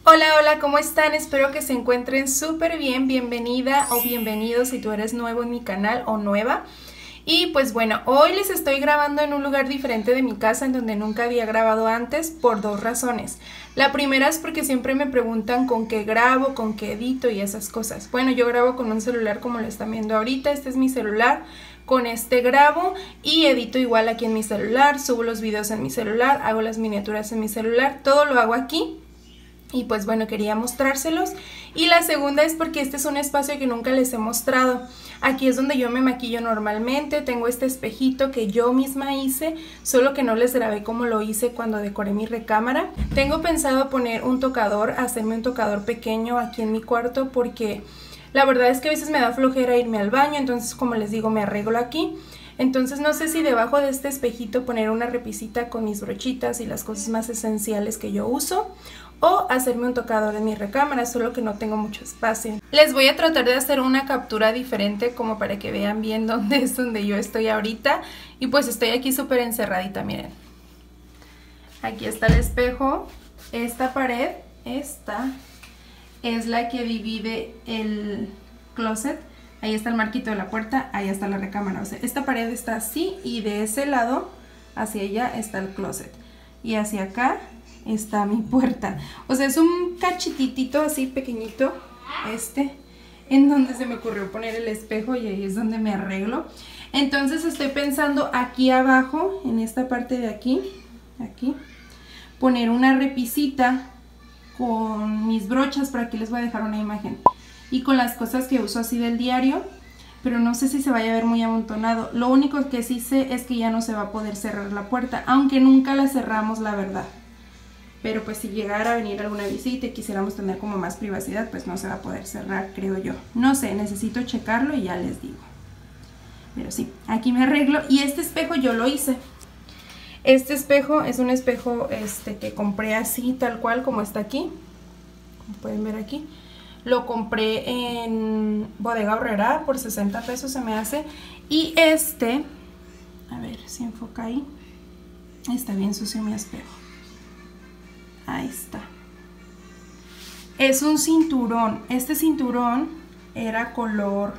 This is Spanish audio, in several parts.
Hola, hola, ¿cómo están? Espero que se encuentren súper bien. Bienvenida o bienvenido si tú eres nuevo en mi canal o nueva. Y pues bueno, hoy les estoy grabando en un lugar diferente de mi casa en donde nunca había grabado antes por dos razones. La primera es porque siempre me preguntan con qué grabo, con qué edito y esas cosas. Bueno, yo grabo con un celular como lo están viendo ahorita, este es mi celular. Con este grabo y edito igual aquí en mi celular, subo los videos en mi celular, hago las miniaturas en mi celular, todo lo hago aquí. Y pues bueno, quería mostrárselos. Y la segunda es porque este es un espacio que nunca les he mostrado. Aquí es donde yo me maquillo normalmente. Tengo este espejito que yo misma hice, solo que no les grabé como lo hice cuando decoré mi recámara. Tengo pensado poner un tocador, hacerme un tocador pequeño aquí en mi cuarto, porque la verdad es que a veces me da flojera irme al baño. Entonces, como les digo, me arreglo aquí. Entonces no sé si debajo de este espejito poner una repisita con mis brochitas y las cosas más esenciales que yo uso, o hacerme un tocador en mi recámara, solo que no tengo mucho espacio. Les voy a tratar de hacer una captura diferente como para que vean bien dónde es donde yo estoy ahorita. Y pues estoy aquí súper encerradita, miren. Aquí está el espejo. Esta pared, esta es la que divide el closet. Ahí está el marquito de la puerta, ahí está la recámara. O sea, esta pared está así y de ese lado hacia allá está el closet. Y hacia acá está mi puerta. O sea, es un cachititito así pequeñito, en donde se me ocurrió poner el espejo y ahí es donde me arreglo. Entonces estoy pensando aquí abajo, en esta parte de aquí, poner una repisita con mis brochas. Por aquí les voy a dejar una imagen. Y con las cosas que uso así del diario, pero no sé si se vaya a ver muy amontonado. Lo único que sí sé es que ya no se va a poder cerrar la puerta, aunque nunca la cerramos, la verdad. Pero pues si llegara a venir alguna visita y quisiéramos tener como más privacidad, pues no se va a poder cerrar, creo yo. No sé, necesito checarlo y ya les digo. Pero sí, aquí me arreglo. Y este espejo yo lo hice. Este espejo es un espejo que compré así, tal cual como está aquí. Como pueden ver aquí. Lo compré en Bodega Aurrerá por 60 pesos se me hace. Y a ver si enfoca ahí. Está bien sucio mi espejo. Ahí está. Es un cinturón. Este cinturón era color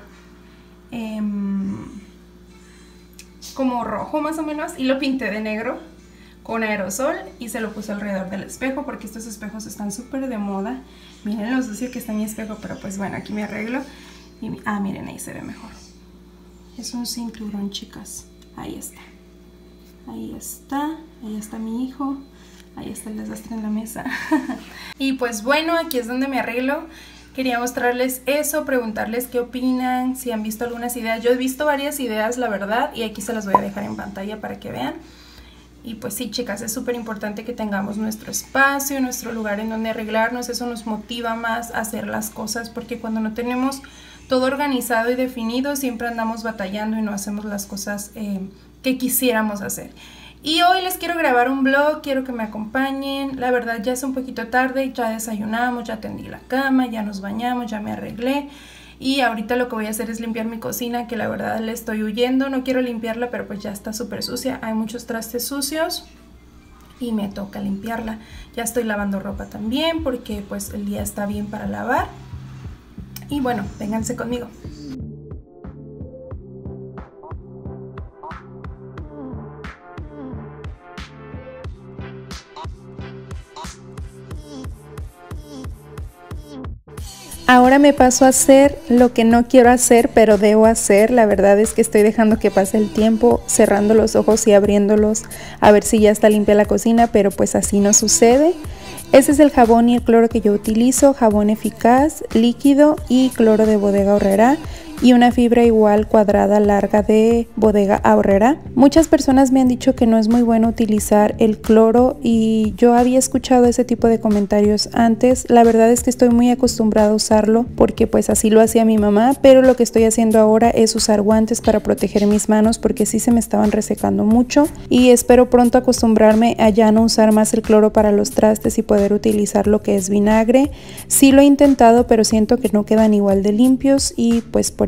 como rojo más o menos. Y lo pinté de negro con aerosol y se lo puse alrededor del espejo, porque estos espejos están súper de moda. Miren lo sucio que está mi espejo, pero pues bueno, aquí me arreglo. Y, miren, ahí se ve mejor. Es un cinturón, chicas. Ahí está. Ahí está. Ahí está mi hijo. Ahí está el desastre en la mesa. Y pues bueno, aquí es donde me arreglo. Quería mostrarles eso, preguntarles qué opinan, si han visto algunas ideas. Yo he visto varias ideas, la verdad, y aquí se las voy a dejar en pantalla para que vean. Y pues sí, chicas, es súper importante que tengamos nuestro espacio, nuestro lugar en donde arreglarnos. Eso nos motiva más a hacer las cosas, porque cuando no tenemos todo organizado y definido, siempre andamos batallando y no hacemos las cosas que quisiéramos hacer. Y hoy les quiero grabar un vlog, quiero que me acompañen. La verdad ya es un poquito tarde, ya desayunamos, ya tendí la cama, ya nos bañamos, ya me arreglé. Y ahorita lo que voy a hacer es limpiar mi cocina, que la verdad le estoy huyendo. No quiero limpiarla, pero pues ya está súper sucia. Hay muchos trastes sucios y me toca limpiarla. Ya estoy lavando ropa también, porque pues el día está bien para lavar. Y bueno, vénganse conmigo. Ahora me paso a hacer lo que no quiero hacer, pero debo hacer. La verdad es que estoy dejando que pase el tiempo, cerrando los ojos y abriéndolos a ver si ya está limpia la cocina, pero pues así no sucede. Ese es el jabón y el cloro que yo utilizo, jabón eficaz, líquido y cloro de Bodega Aurrerá. Y una fibra igual cuadrada larga de Bodega Aurrerá. Muchas personas me han dicho que no es muy bueno utilizar el cloro y yo había escuchado ese tipo de comentarios antes. La verdad es que estoy muy acostumbrada a usarlo porque pues así lo hacía mi mamá, pero lo que estoy haciendo ahora es usar guantes para proteger mis manos porque sí se me estaban resecando mucho, y espero pronto acostumbrarme a ya no usar más el cloro para los trastes y poder utilizar lo que es vinagre. Sí lo he intentado, pero siento que no quedan igual de limpios y pues por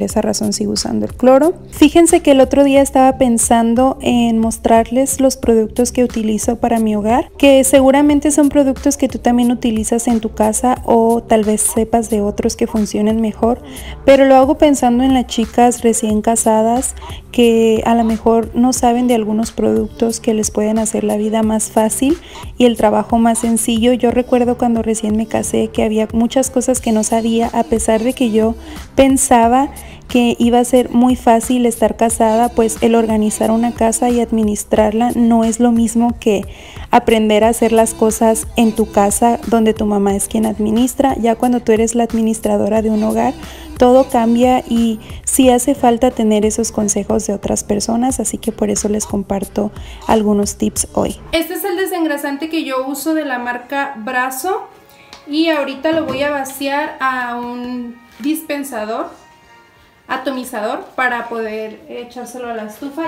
por esa razón sigo usando el cloro. Fíjense que el otro día estaba pensando en mostrarles los productos que utilizo para mi hogar, que seguramente son productos que tú también utilizas en tu casa o tal vez sepas de otros que funcionen mejor, pero lo hago pensando en las chicas recién casadas que a lo mejor no saben de algunos productos que les pueden hacer la vida más fácil y el trabajo más sencillo. Yo recuerdo cuando recién me casé que había muchas cosas que no sabía, a pesar de que yo pensaba que iba a ser muy fácil estar casada, pues el organizar una casa y administrarla no es lo mismo que aprender a hacer las cosas en tu casa donde tu mamá es quien administra. Ya cuando tú eres la administradora de un hogar, todo cambia y sí hace falta tener esos consejos de otras personas, así que por eso les comparto algunos tips hoy. Este es el desengrasante que yo uso de la marca Brazo y ahorita lo voy a vaciar a un dispensador, atomizador, para poder echárselo a la estufa.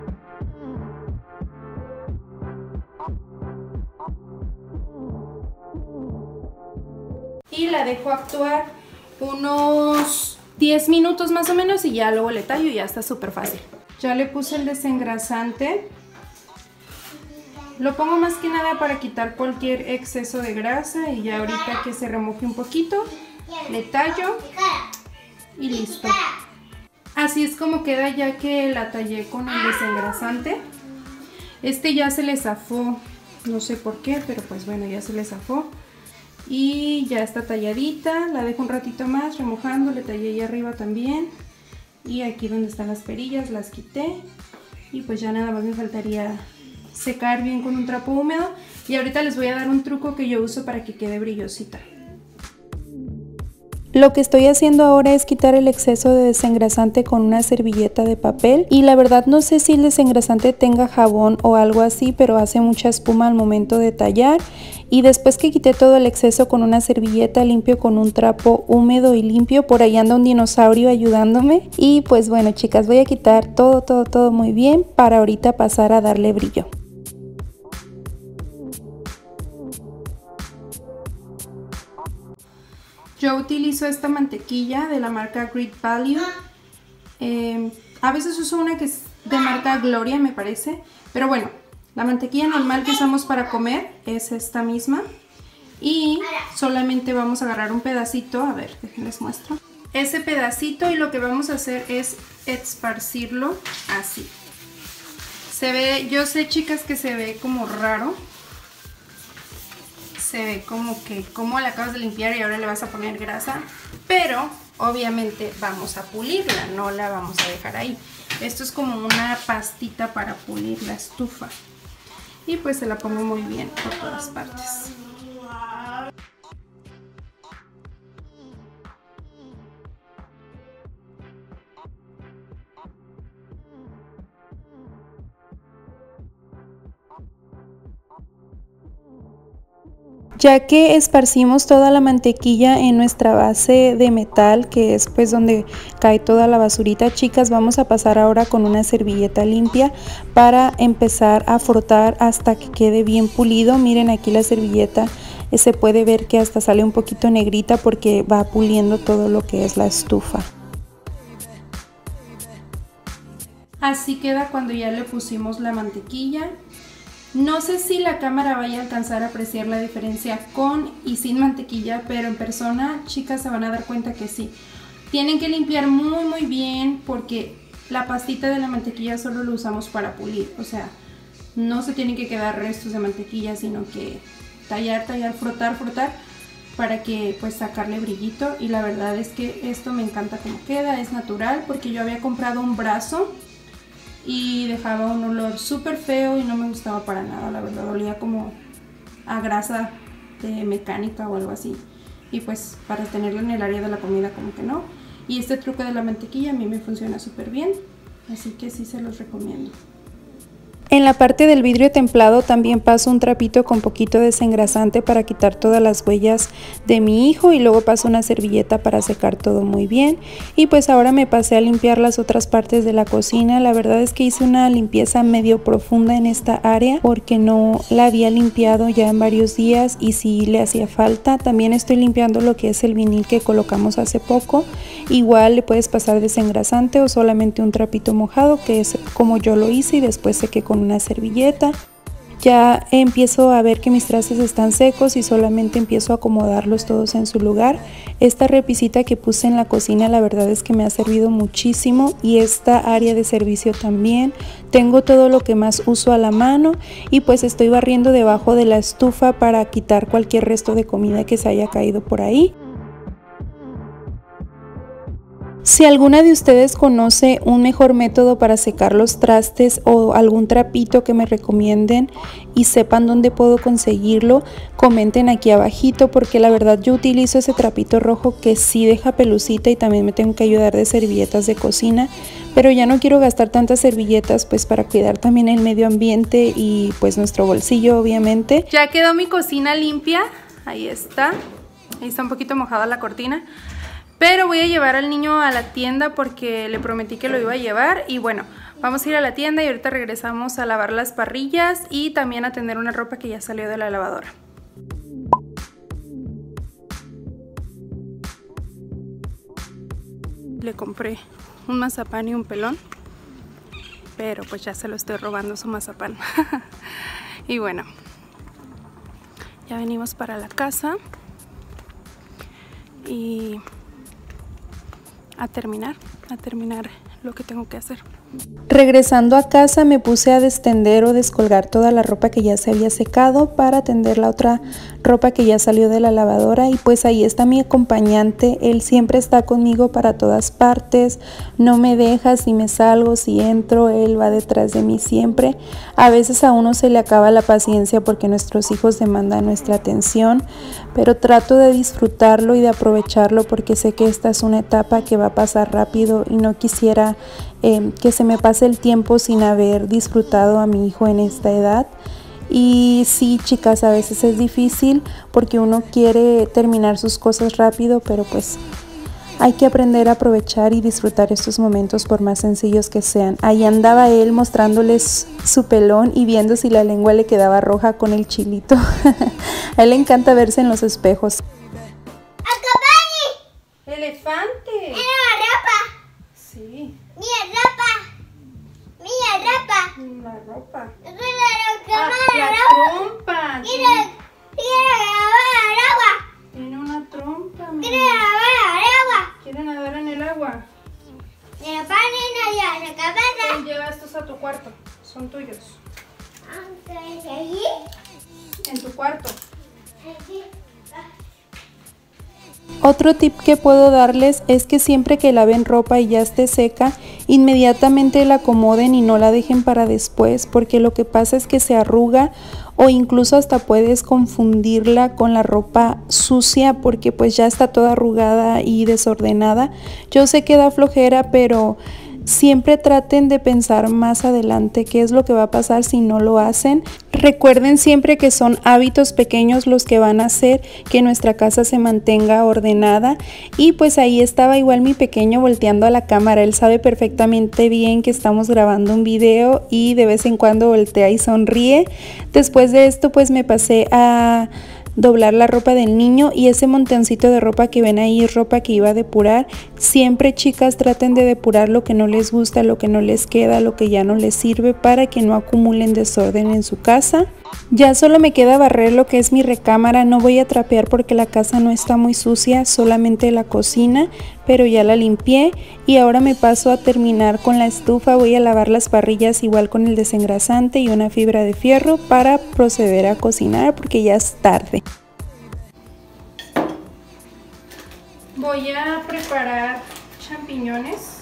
Y la dejo actuar unos 10 minutos más o menos y ya luego le tallo y ya está súper fácil. Ya le puse el desengrasante. Lo pongo más que nada para quitar cualquier exceso de grasa y ya ahorita que se remoje un poquito, le tallo y listo. Así es como queda ya que la tallé con el desengrasante. Este ya se le zafó, no sé por qué, pero pues bueno, ya se le zafó. Y ya está talladita, la dejo un ratito más remojando, le tallé ahí arriba también. Y aquí donde están las perillas las quité. Y pues ya nada más me faltaría secar bien con un trapo húmedo. Y ahorita les voy a dar un truco que yo uso para que quede brillosita. Lo que estoy haciendo ahora es quitar el exceso de desengrasante con una servilleta de papel y la verdad no sé si el desengrasante tenga jabón o algo así, pero hace mucha espuma al momento de tallar. Y después que quité todo el exceso con una servilleta, limpio con un trapo húmedo y limpio. Por ahí anda un dinosaurio ayudándome. Y pues bueno, chicas, voy a quitar todo muy bien para ahorita pasar a darle brillo. Yo utilizo esta mantequilla de la marca Great Value. A veces uso una que es de marca Gloria, me parece. Pero bueno, la mantequilla normal que usamos para comer es esta misma. Y solamente vamos a agarrar un pedacito. A ver, déjenles muestro. Ese pedacito y lo que vamos a hacer es esparcirlo así. Se ve, yo sé, chicas, que se ve como raro. Se ve como que como la acabas de limpiar y ahora le vas a poner grasa, pero obviamente vamos a pulirla, no la vamos a dejar ahí. Esto es como una pastita para pulir la estufa y pues se la pongo muy bien por todas partes. Ya que esparcimos toda la mantequilla en nuestra base de metal, que es pues donde cae toda la basurita, chicas, vamos a pasar ahora con una servilleta limpia para empezar a frotar hasta que quede bien pulido. Miren, aquí la servilleta se puede ver que hasta sale un poquito negrita porque va puliendo todo lo que es la estufa. Así queda cuando ya le pusimos la mantequilla. No sé si la cámara vaya a alcanzar a apreciar la diferencia con y sin mantequilla, pero en persona, chicas, se van a dar cuenta que sí. Tienen que limpiar muy bien porque la pastita de la mantequilla solo lo usamos para pulir. O sea, no se tienen que quedar restos de mantequilla, sino que tallar, frotar para que pues sacarle brillito. Y la verdad es que esto me encanta como queda, es natural, porque yo había comprado un Brazo y dejaba un olor súper feo y no me gustaba para nada, la verdad, olía como a grasa de mecánica o algo así. Y pues para tenerlo en el área de la comida como que no. Y este truco de la mantequilla a mí me funciona súper bien, así que sí se los recomiendo. En la parte del vidrio templado también paso un trapito con poquito desengrasante para quitar todas las huellas de mi hijo y luego paso una servilleta para secar todo muy bien. Y pues ahora me pasé a limpiar las otras partes de la cocina. La verdad es que hice una limpieza medio profunda en esta área porque no la había limpiado ya en varios días y sí le hacía falta. También estoy limpiando lo que es el vinil que colocamos hace poco. Igual le puedes pasar desengrasante o solamente un trapito mojado, que es como yo lo hice, y después sequé con una servilleta. Ya empiezo a ver que mis trastes están secos y solamente empiezo a acomodarlos todos en su lugar. Esta repisita que puse en la cocina la verdad es que me ha servido muchísimo, y esta área de servicio también. Tengo todo lo que más uso a la mano y pues estoy barriendo debajo de la estufa para quitar cualquier resto de comida que se haya caído por ahí. Si alguna de ustedes conoce un mejor método para secar los trastes o algún trapito que me recomienden y sepan dónde puedo conseguirlo, comenten aquí abajito, porque la verdad yo utilizo ese trapito rojo que sí deja pelucita y también me tengo que ayudar de servilletas de cocina, pero ya no quiero gastar tantas servilletas pues para cuidar también el medio ambiente y pues nuestro bolsillo obviamente. Ya quedó mi cocina limpia, ahí está un poquito mojada la cortina. Pero voy a llevar al niño a la tienda porque le prometí que lo iba a llevar. Y bueno, vamos a ir a la tienda y ahorita regresamos a lavar las parrillas y también a tender una ropa que ya salió de la lavadora. Le compré un mazapán y un pelón, pero pues ya se lo estoy robando su mazapán. Y bueno, ya venimos para la casa y a terminar lo que tengo que hacer. Regresando a casa me puse a destender o descolgar toda la ropa que ya se había secado para tender la otra ropa que ya salió de la lavadora, y pues ahí está mi acompañante. Él siempre está conmigo para todas partes, no me deja, si me salgo, si entro, él va detrás de mí siempre. A veces a uno se le acaba la paciencia porque nuestros hijos demandan nuestra atención, pero trato de disfrutarlo y de aprovecharlo porque sé que esta es una etapa que va a pasar rápido y no quisiera que se me pase el tiempo sin haber disfrutado a mi hijo en esta edad. Y sí, chicas, a veces es difícil porque uno quiere terminar sus cosas rápido, pero pues hay que aprender a aprovechar y disfrutar estos momentos por más sencillos que sean. Ahí andaba él mostrándoles su pelón y viendo si la lengua le quedaba roja con el chilito. A él le encanta verse en los espejos. ¡Elefante! Sí. La ropa. La trompa. Tiene una trompa. ¿Quiere nadar en el agua? Pues lleva estos a tu cuarto. Son tuyos. En tu cuarto. Otro tip que puedo darles es que siempre que laven ropa y ya esté seca, inmediatamente la acomoden y no la dejen para después, porque lo que pasa es que se arruga o incluso hasta puedes confundirla con la ropa sucia porque pues ya está toda arrugada y desordenada. Yo sé que da flojera, pero siempre traten de pensar más adelante qué es lo que va a pasar si no lo hacen. Recuerden siempre que son hábitos pequeños los que van a hacer que nuestra casa se mantenga ordenada. Y pues ahí estaba igual mi pequeño volteando a la cámara. Él sabe perfectamente bien que estamos grabando un video y de vez en cuando voltea y sonríe. Después de esto pues me pasé a doblar la ropa del niño, y ese montoncito de ropa que ven ahí es ropa que iba a depurar. Siempre, chicas, traten de depurar lo que no les gusta, lo que no les queda, lo que ya no les sirve, para que no acumulen desorden en su casa. Ya solo me queda barrer lo que es mi recámara. No voy a trapear porque la casa no está muy sucia, solamente la cocina, pero ya la limpié. Y ahora me paso a terminar con la estufa. Voy a lavar las parrillas igual con el desengrasante y una fibra de fierro para proceder a cocinar porque ya es tarde. Voy a preparar champiñones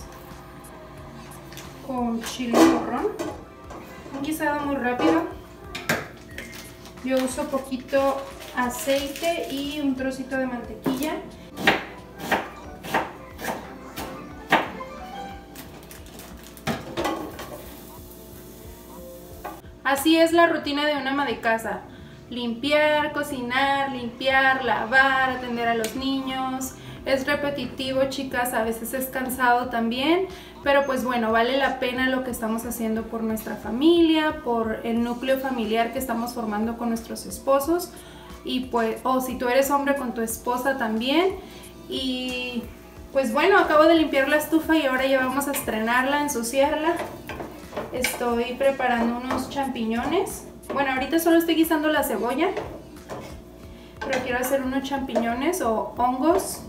con chile morrón. Un guisado muy rápido. Yo uso poquito aceite y un trocito de mantequilla. Así es la rutina de una ama de casa. Limpiar, cocinar, limpiar, lavar, atender a los niños. Es repetitivo, chicas, a veces es cansado también, pero pues bueno, vale la pena lo que estamos haciendo por nuestra familia, por el núcleo familiar que estamos formando con nuestros esposos, y pues, o si tú eres hombre, con tu esposa también. Y pues bueno, acabo de limpiar la estufa y ahora ya vamos a estrenarla, ensuciarla. Estoy preparando unos champiñones. Bueno, ahorita solo estoy guisando la cebolla, pero quiero hacer unos champiñones o hongos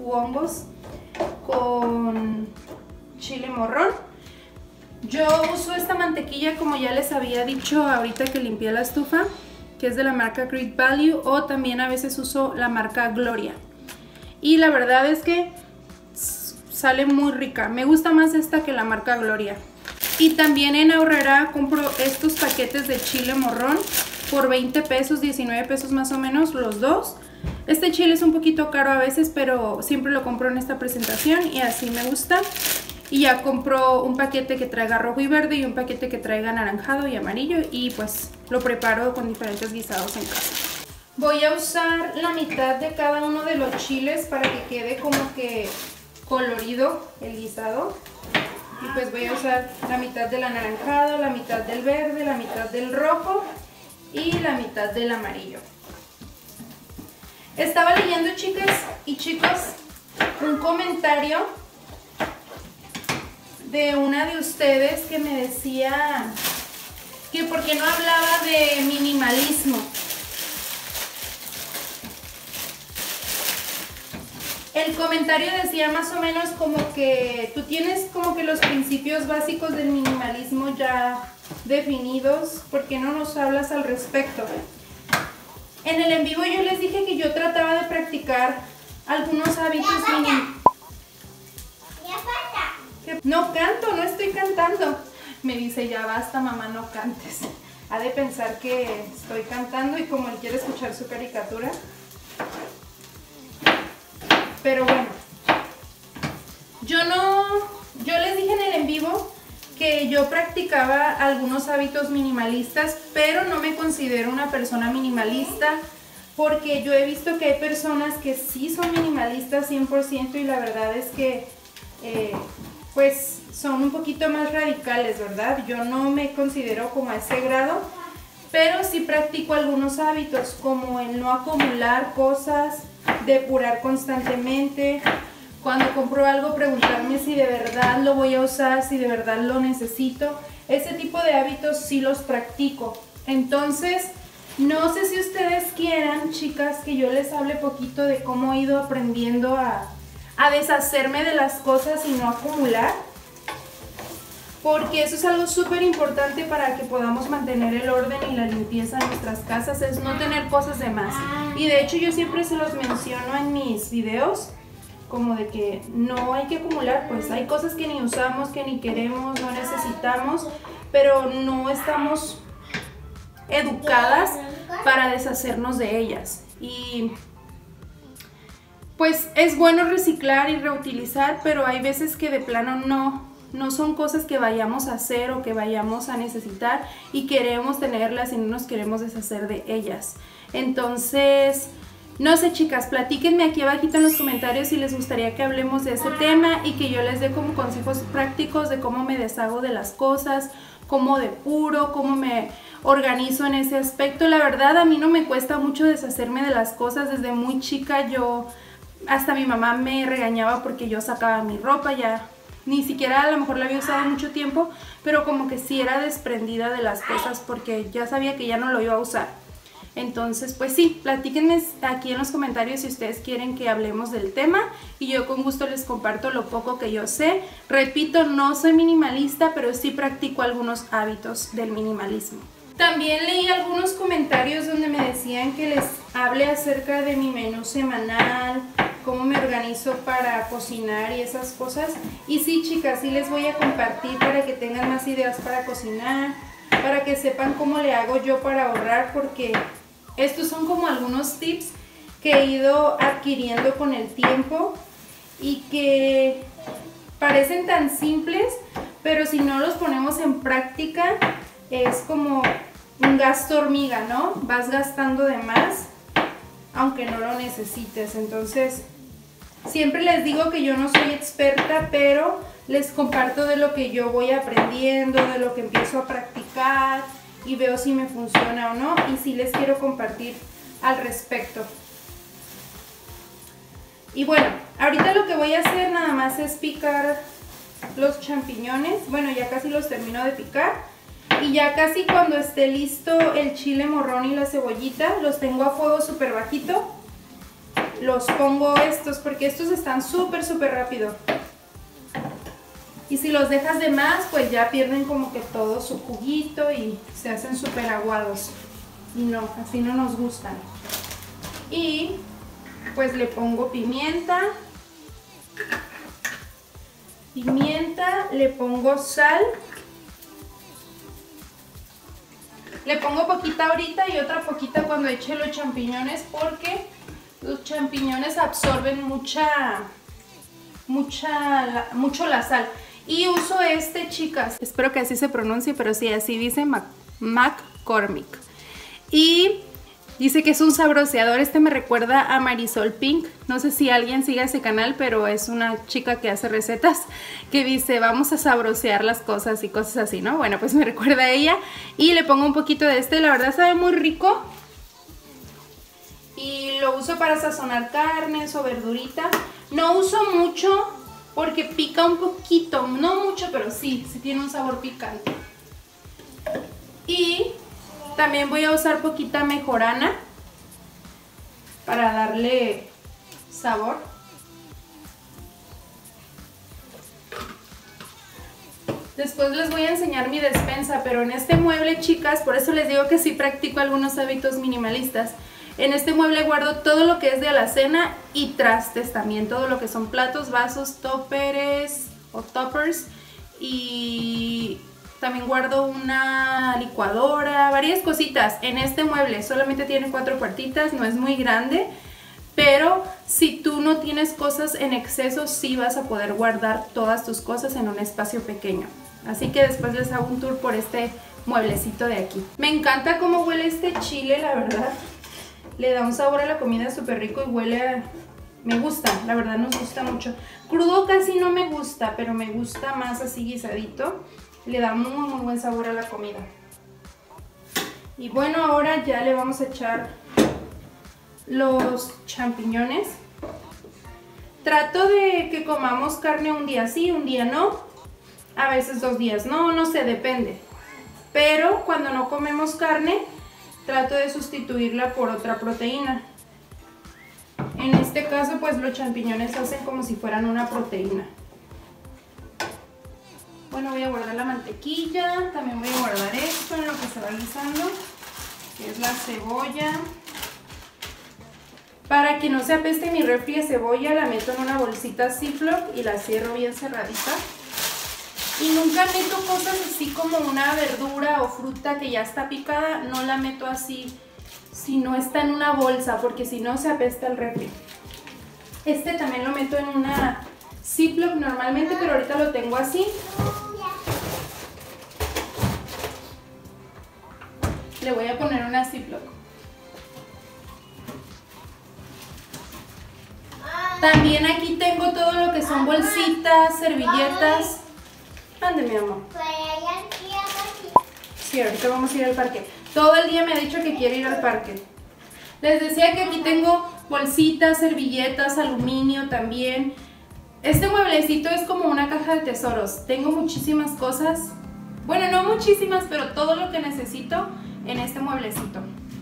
con chile morrón. Yo uso esta mantequilla, como ya les había dicho ahorita que limpié la estufa, que es de la marca Great Value, o también a veces uso la marca Gloria. Y la verdad es que sale muy rica. Me gusta más esta que la marca Gloria. Y también en Aurrera compro estos paquetes de chile morrón por 20 pesos, 19 pesos más o menos los dos. Este chile es un poquito caro a veces, pero siempre lo compro en esta presentación y así me gusta. Y ya compro un paquete que traiga rojo y verde y un paquete que traiga anaranjado y amarillo, y pues lo preparo con diferentes guisados en casa. Voy a usar la mitad de cada uno de los chiles para que quede como que colorido el guisado. Y pues voy a usar la mitad del anaranjado, la mitad del verde, la mitad del rojo y la mitad del amarillo. Estaba leyendo, chicas y chicos, un comentario de una de ustedes que me decía que por qué no hablaba de minimalismo. El comentario decía más o menos como que tú tienes como que los principios básicos del minimalismo ya definidos, ¿por qué no nos hablas al respecto? En el en vivo yo les dije que yo trataba de practicar algunos hábitos minimalistas. No canto, no estoy cantando. Me dice, ya basta mamá, no cantes. Ha de pensar que estoy cantando y como él quiere escuchar su caricatura. Pero bueno, yo les dije en el en vivo que yo practicaba algunos hábitos minimalistas, pero no me considero una persona minimalista, porque yo he visto que hay personas que sí son minimalistas 100% y la verdad es que pues son un poquito más radicales, ¿verdad? Yo no me considero como a ese grado, pero sí practico algunos hábitos como el no acumular cosas, depurar constantemente, cuando compro algo preguntarme si de verdad lo voy a usar, si de verdad lo necesito. Ese tipo de hábitos sí los practico. Entonces, no sé si ustedes quieran, chicas, que yo les hable poquito de cómo he ido aprendiendo a deshacerme de las cosas y no acumular, porque eso es algo súper importante para que podamos mantener el orden y la limpieza en nuestras casas, es no tener cosas de más. Y de hecho yo siempre se los menciono en mis videos, como de que no hay que acumular, pues hay cosas que ni usamos, que ni queremos, no necesitamos, pero no estamos educadas para deshacernos de ellas. Y pues es bueno reciclar y reutilizar, pero hay veces que de plano no son cosas que vayamos a hacer o que vayamos a necesitar y queremos tenerlas y no nos queremos deshacer de ellas. Entonces, no sé, chicas, platíquenme aquí abajito en los comentarios si les gustaría que hablemos de ese tema y que yo les dé como consejos prácticos de cómo me deshago de las cosas, cómo depuro, cómo me organizo en ese aspecto. La verdad, a mí no me cuesta mucho deshacerme de las cosas. Desde muy chica hasta mi mamá me regañaba porque yo sacaba mi ropa, ya ni siquiera a lo mejor la había usado mucho tiempo, pero como que sí era desprendida de las cosas porque ya sabía que ya no lo iba a usar. Entonces, pues sí, platíquenme aquí en los comentarios si ustedes quieren que hablemos del tema y yo con gusto les comparto lo poco que yo sé. Repito, no soy minimalista, pero sí practico algunos hábitos del minimalismo. También leí algunos comentarios donde me decían que les hable acerca de mi menú semanal, cómo me organizo para cocinar y esas cosas. Y sí, chicas, sí les voy a compartir para que tengan más ideas para cocinar, para que sepan cómo le hago yo para ahorrar, porque estos son como algunos tips que he ido adquiriendo con el tiempo y que parecen tan simples, pero si no los ponemos en práctica es como un gasto hormiga, ¿no? Vas gastando de más, aunque no lo necesites. Entonces, siempre les digo que yo no soy experta, pero les comparto de lo que yo voy aprendiendo, de lo que empiezo a practicar y veo si me funciona o no, y si les quiero compartir al respecto. Y bueno, ahorita lo que voy a hacer nada más es picar los champiñones. Bueno, ya casi los termino de picar. Y ya casi cuando esté listo el chile morrón y la cebollita, los tengo a fuego súper bajito. Los pongo estos, porque estos están súper rápido. Y si los dejas de más, pues ya pierden como que todo su juguito y se hacen súper aguados. Y no, así no nos gustan. Y pues le pongo pimienta. Le pongo sal. Le pongo poquita ahorita y otra poquita cuando eche los champiñones, porque los champiñones absorben mucho la sal. Y uso este, chicas, espero que así se pronuncie, pero sí, así dice McCormick. Y dice que es un sabroseador. Este me recuerda a Marisol Pink. No sé si alguien sigue ese canal, pero es una chica que hace recetas que dice, vamos a sabrosear las cosas y cosas así, ¿no? Bueno, pues me recuerda a ella. Y le pongo un poquito de este, la verdad sabe muy rico. Y lo uso para sazonar carnes o verdurita. No uso mucho porque pica un poquito, no mucho, pero sí tiene un sabor picante. Y también voy a usar poquita mejorana para darle sabor. Después les voy a enseñar mi despensa, pero en este mueble, chicas, por eso les digo que sí practico algunos hábitos minimalistas. En este mueble guardo todo lo que es de alacena y trastes también, todo lo que son platos, vasos, toppers y también guardo una licuadora, varias cositas. En este mueble solamente tiene 4 puertitas, no es muy grande, pero si tú no tienes cosas en exceso, sí vas a poder guardar todas tus cosas en un espacio pequeño. Así que después les hago un tour por este mueblecito de aquí. Me encanta cómo huele este chile, la verdad. Le da un sabor a la comida súper rico y huele a... Me gusta, la verdad nos gusta mucho. Crudo casi no me gusta, pero me gusta más así guisadito. Le da muy buen sabor a la comida. Y bueno, ahora ya le vamos a echar los champiñones. Trato de que comamos carne un día sí, un día no. A veces 2 días no sé, depende. Pero cuando no comemos carne, trato de sustituirla por otra proteína. En este caso, pues los champiñones hacen como si fueran una proteína. Bueno, voy a guardar la mantequilla, también voy a guardar esto en lo que se va guisando, que es la cebolla. Para que no se apeste mi refri de cebolla, la meto en una bolsita Ziploc y la cierro bien cerradita. Y nunca meto cosas así como una verdura o fruta que ya está picada, no la meto así si no está en una bolsa, porque si no se apesta el refri. Este también lo meto en una Ziploc normalmente, pero ahorita lo tengo así. Le voy a poner una Ziploc. También aquí tengo todo lo que son bolsitas, servilletas. ¿Dónde, mi amor? Sí, ahorita vamos a ir al parque. Todo el día me ha dicho que quiere ir al parque. Les decía que aquí tengo bolsitas, servilletas, aluminio también. Este mueblecito es como una caja de tesoros. Tengo muchísimas cosas. Bueno, no muchísimas, pero todo lo que necesito en este mueblecito.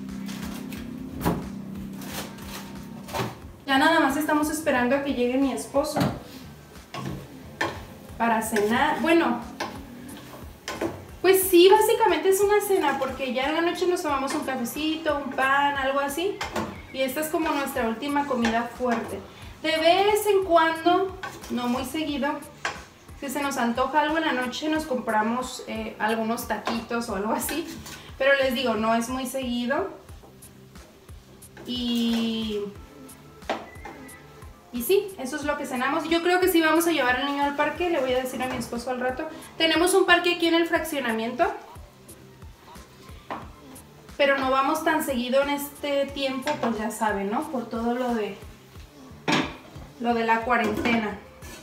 Ya nada más estamos esperando a que llegue mi esposo para cenar. Bueno, pues sí, básicamente es una cena, porque ya en la noche nos tomamos un cafecito, un pan, algo así. Y esta es como nuestra última comida fuerte. De vez en cuando, no muy seguido, si se nos antoja algo en la noche, nos compramos algunos taquitos o algo así. Pero les digo, no es muy seguido. Y sí, eso es lo que cenamos. Yo creo que sí vamos a llevar al niño al parque. Le voy a decir a mi esposo al rato. Tenemos un parque aquí en el fraccionamiento. pero no vamos tan seguido en este tiempo, pues ya saben, ¿no? Por todo lo de la cuarentena.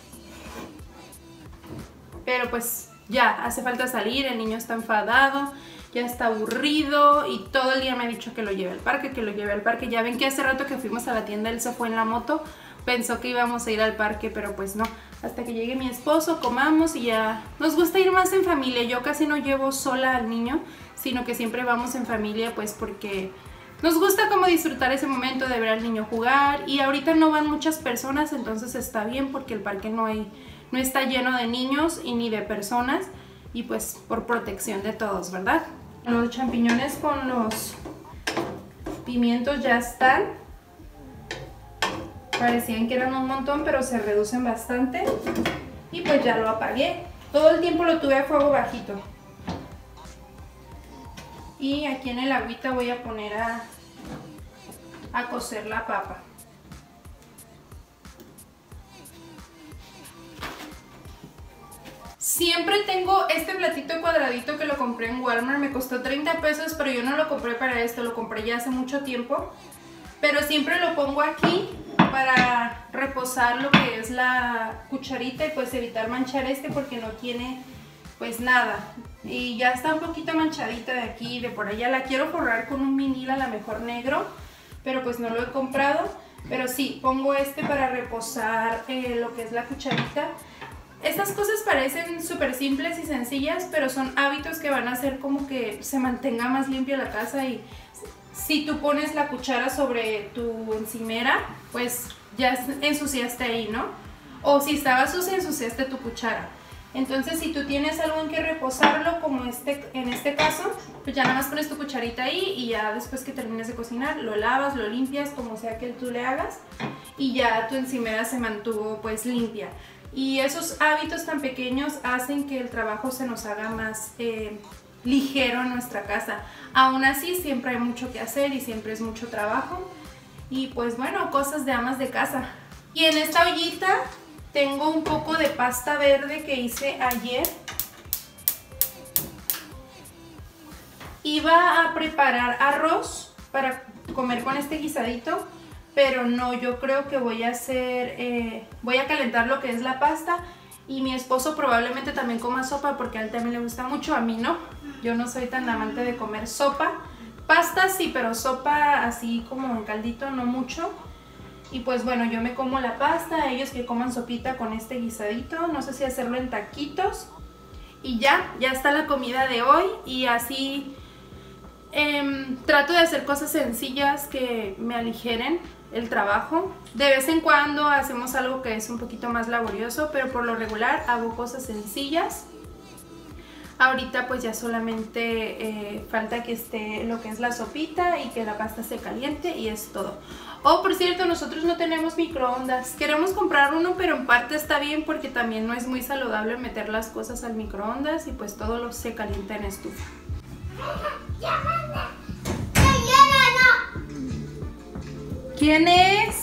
Pero pues ya, hace falta salir, el niño está enfadado, ya está aburrido y todo el día me ha dicho que lo lleve al parque, que lo lleve al parque. Ya ven que hace rato que fuimos a la tienda, él se fue en la moto, pensó que íbamos a ir al parque, pero pues no. Hasta que llegue mi esposo, comamos y ya. Nos gusta ir más en familia, yo casi no llevo sola al niño, sino que siempre vamos en familia, pues porque nos gusta como disfrutar ese momento de ver al niño jugar. Y ahorita no van muchas personas, entonces está bien porque el parque no está lleno de niños y ni de personas, y pues por protección de todos, ¿verdad? Los champiñones con los pimientos ya están. Parecían que eran un montón, pero se reducen bastante. Y pues ya lo apagué. Todo el tiempo lo tuve a fuego bajito. Y aquí en el agüita voy a poner a cocer la papa. Siempre tengo este platito cuadradito que lo compré en Walmart, me costó 30 pesos, pero yo no lo compré para esto, lo compré ya hace mucho tiempo. Pero siempre lo pongo aquí para reposar lo que es la cucharita y pues evitar manchar porque no tiene pues nada. Y ya está un poquito manchadita de aquí y de por allá. La quiero forrar con un vinil, a lo mejor negro, pero pues no lo he comprado. Pero sí, pongo para reposar lo que es la cucharita. Estas cosas parecen súper simples y sencillas, pero son hábitos que van a hacer como que se mantenga más limpia la casa. Y si tú pones la cuchara sobre tu encimera, pues ya ensuciaste ahí, ¿no? O si estaba sucia, ensuciaste tu cuchara. Entonces si tú tienes algo en que reposarlo, como en este caso, pues ya nada más pones tu cucharita ahí y ya después que termines de cocinar lo lavas, lo limpias, como sea que tú le hagas, y ya tu encimera se mantuvo pues limpia. Y esos hábitos tan pequeños hacen que el trabajo se nos haga más ligero en nuestra casa. Aún así siempre hay mucho que hacer y siempre es mucho trabajo. Y pues bueno, cosas de amas de casa. Y en esta ollita tengo un poco de pasta verde que hice ayer. Iba a preparar arroz para comer con este guisadito, pero no, yo creo que voy a calentar lo que es la pasta. Y mi esposo probablemente también coma sopa porque a él también le gusta mucho, a mí no. Yo no soy tan amante de comer sopa. Pasta sí, pero sopa así como en caldito no mucho. Y pues bueno, yo me como la pasta, ellos que coman sopita con este guisadito. No sé si hacerlo en taquitos. Y ya está la comida de hoy. Y así trato de hacer cosas sencillas que me aligeren el trabajo. De vez en cuando hacemos algo que es un poquito más laborioso, pero por lo regular hago cosas sencillas. Ahorita pues ya solamente falta que esté lo que es la sopita y que la pasta se caliente y es todo. Oh, por cierto, nosotros no tenemos microondas. Queremos comprar uno, pero en parte está bien porque también no es muy saludable meter las cosas al microondas y pues todo se calienta en estufa. ¿Quién es?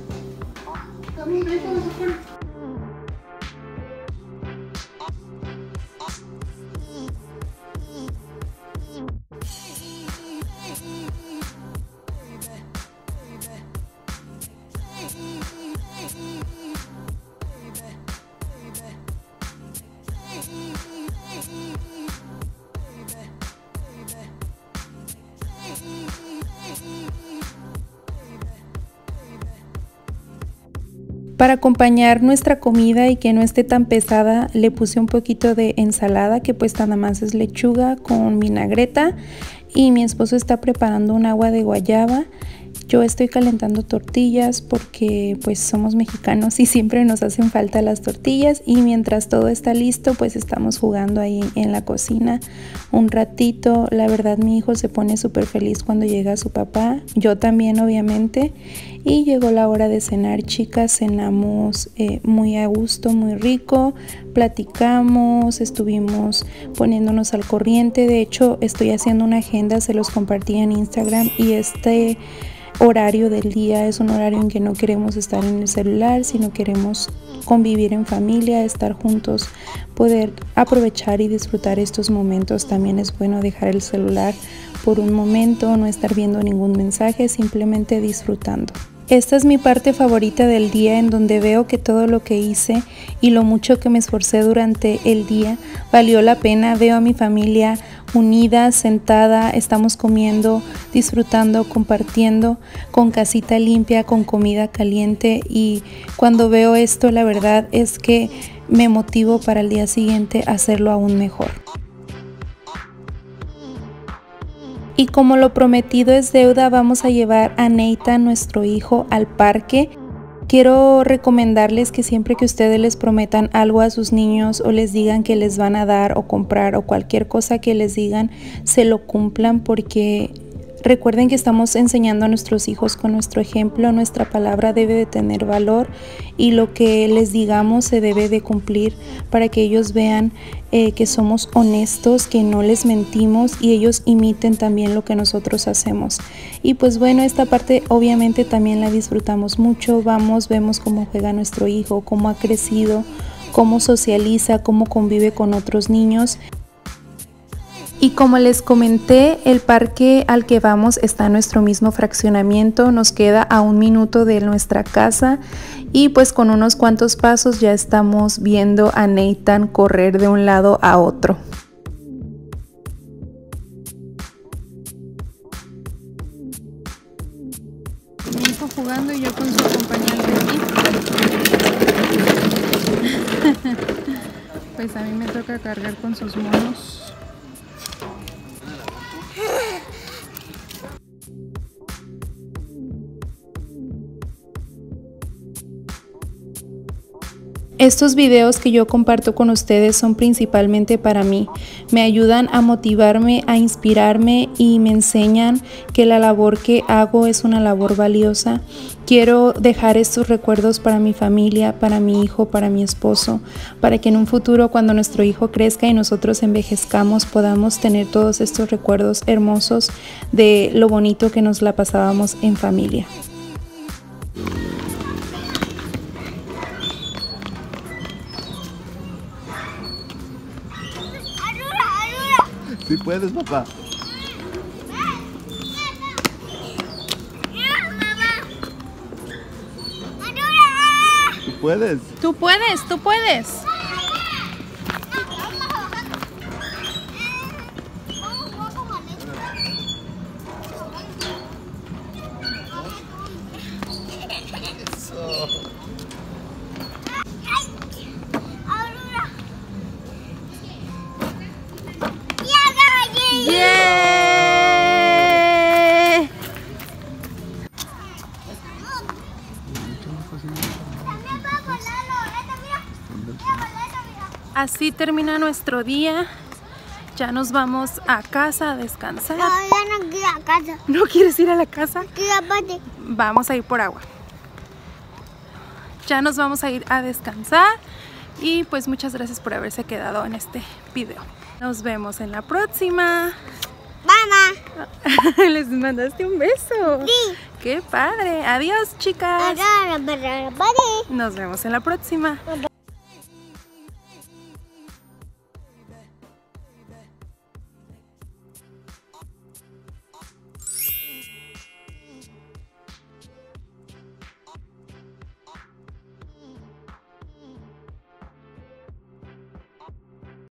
Para acompañar nuestra comida y que no esté tan pesada, le puse un poquito de ensalada, que pues nada más es lechuga con vinagreta, y mi esposo está preparando un agua de guayaba. Yo estoy calentando tortillas porque pues somos mexicanos y siempre nos hacen falta las tortillas, y mientras todo está listo pues estamos jugando ahí en la cocina un ratito. La verdad mi hijo se pone súper feliz cuando llega su papá, yo también obviamente, y llegó la hora de cenar, chicas. Cenamos muy a gusto, muy rico, platicamos, estuvimos poniéndonos al corriente. De hecho estoy haciendo una agenda, se los compartí en Instagram, y este horario del día es un horario en que no queremos estar en el celular, sino queremos convivir en familia, estar juntos, poder aprovechar y disfrutar estos momentos. También es bueno dejar el celular por un momento, no estar viendo ningún mensaje, simplemente disfrutando. Esta es mi parte favorita del día, en donde veo que todo lo que hice y lo mucho que me esforcé durante el día valió la pena. Veo a mi familia unida, sentada, estamos comiendo, disfrutando, compartiendo, con casita limpia, con comida caliente, y cuando veo esto, la verdad es que me motivo para el día siguiente a hacerlo aún mejor. Y como lo prometido es deuda, vamos a llevar a Nathan, nuestro hijo, al parque. Quiero recomendarles que siempre que ustedes les prometan algo a sus niños o les digan que les van a dar o comprar o cualquier cosa que les digan, se lo cumplan, porque recuerden que estamos enseñando a nuestros hijos con nuestro ejemplo. Nuestra palabra debe de tener valor y lo que les digamos se debe de cumplir para que ellos vean que somos honestos, que no les mentimos, y ellos imiten también lo que nosotros hacemos. Y pues bueno, esta parte obviamente también la disfrutamos mucho. Vamos, vemos cómo juega nuestro hijo, cómo ha crecido, cómo socializa, cómo convive con otros niños. Y como les comenté, el parque al que vamos está en nuestro mismo fraccionamiento, nos queda a 1 minuto de nuestra casa, y pues con unos cuantos pasos ya estamos viendo a Nathan correr de un lado a otro. Mi hijo jugando y yo con su acompañante aquí. Pues a mí me toca cargar con sus monos. Estos videos que yo comparto con ustedes son principalmente para mí. Me ayudan a motivarme, a inspirarme, y me enseñan que la labor que hago es una labor valiosa. Quiero dejar estos recuerdos para mi familia, para mi hijo, para mi esposo, para que en un futuro, cuando nuestro hijo crezca y nosotros envejezcamos, podamos tener todos estos recuerdos hermosos de lo bonito que nos la pasábamos en familia. Sí puedes, papá. Tú puedes. Tú puedes, tú puedes. ¡Yeah! Así termina nuestro día. Ya nos vamos a casa a descansar. No, yo no quiero a casa. ¿No quieres ir a la casa? Quiero aparte. Vamos a ir por agua. Ya nos vamos a ir a descansar. Y pues muchas gracias por haberse quedado en este video. Nos vemos en la próxima. Mamá. Les mandaste un beso. Sí. ¡Qué padre! Adiós, chicas. Ahora, Nos vemos en la próxima.